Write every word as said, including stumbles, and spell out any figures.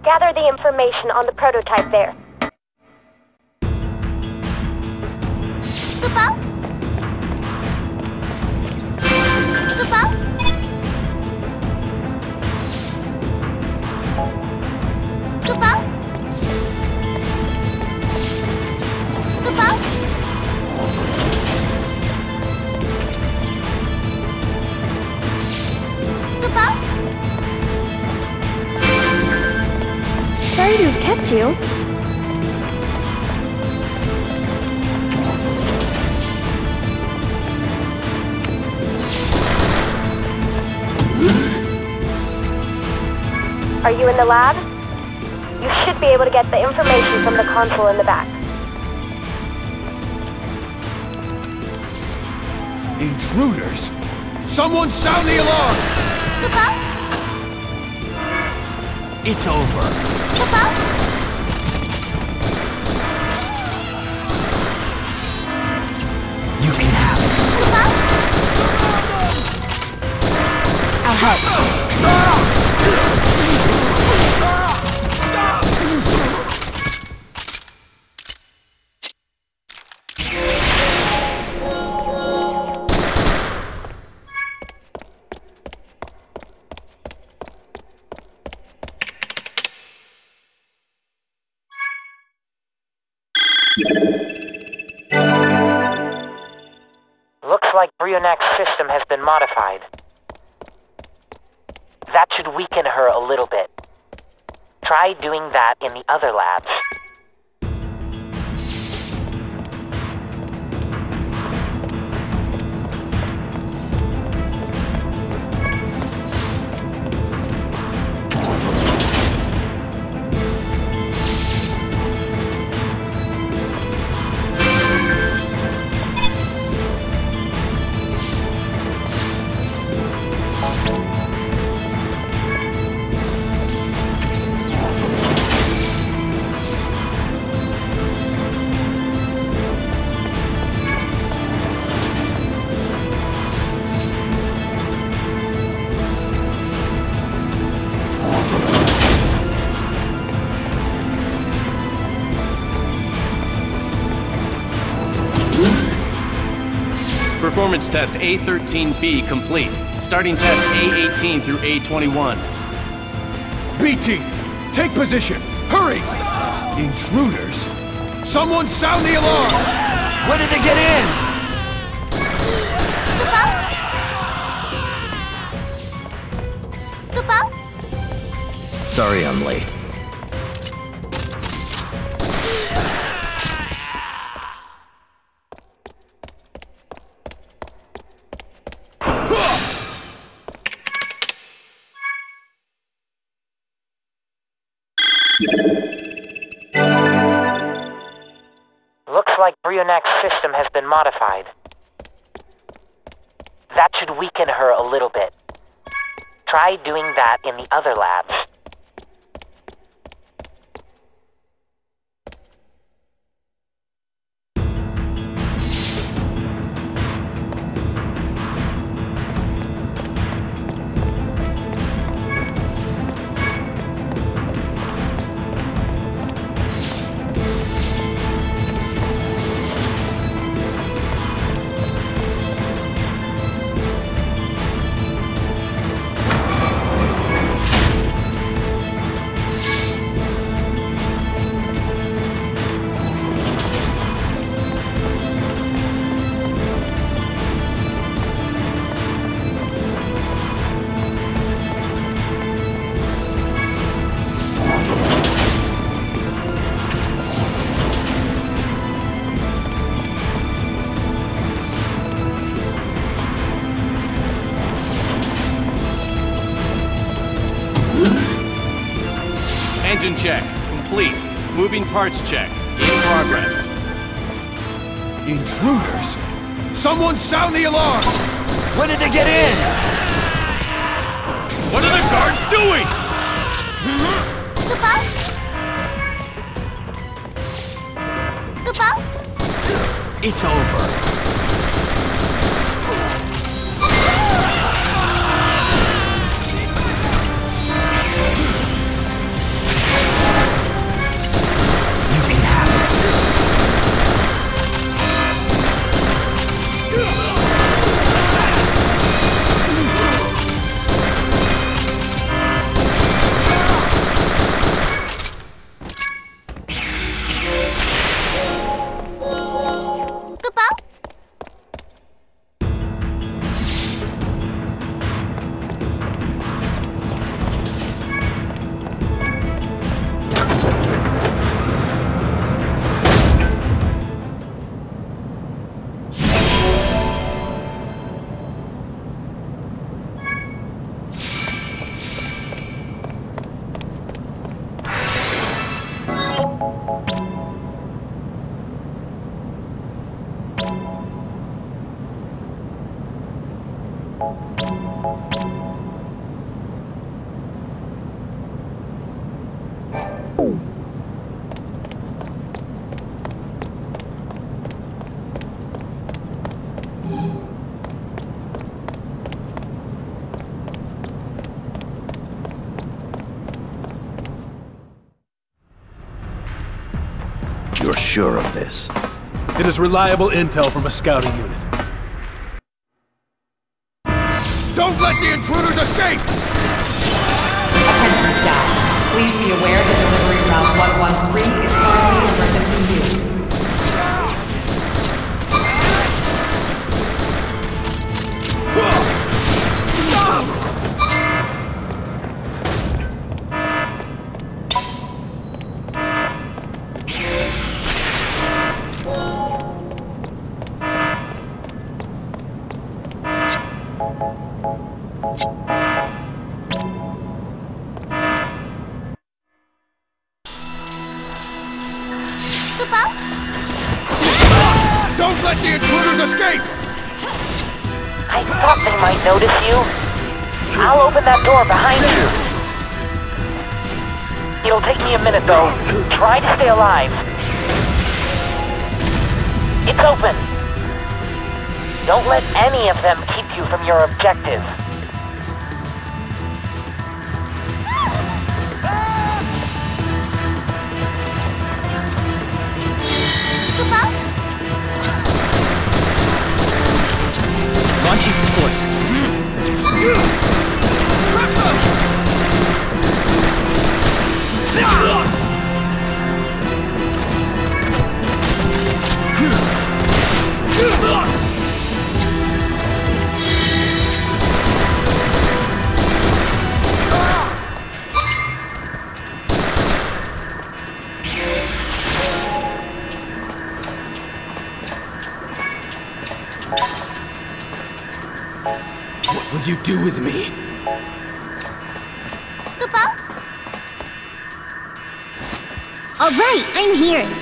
Gather the information on the prototype there. Kupo? Kupo? Kupo? Kupo? Kupo? Sorry to have kept you. Are you in the lab? You should be able to get the information from the console in the back. Intruders? Someone sound the alarm! Kupo? It's over. Kupo? You can have it. Kupo? I'll help. Looks like Brionac's system has been modified. That should weaken her a little bit. Try doing that in the other labs. Performance test A thirteen B complete. Starting test A eighteen through A twenty-one. B T, take position! Hurry! Intruders? Someone sound the alarm! When did they get in? Kupo? Kupo? Sorry I'm late. Looks like Brionac's system has been modified. That should weaken her a little bit. Try doing that in the other labs. Engine check. Complete. Moving parts check. In progress. Intruders? Someone sound the alarm! When did they get in? What are the guards doing? Kupo? Kupo? It's over. You're sure of this? It is reliable intel from a scouting unit. Don't let the intruders escape! Attention staff. Please be aware that delivery route one one three is currently emergency use. Don't let the intruders escape! I thought they might notice you. I'll open that door behind you. It'll take me a minute, though. Try to stay alive. It's open. Don't let any of them keep you from your objective. Launching support. What will you do with me? All right, I'm here.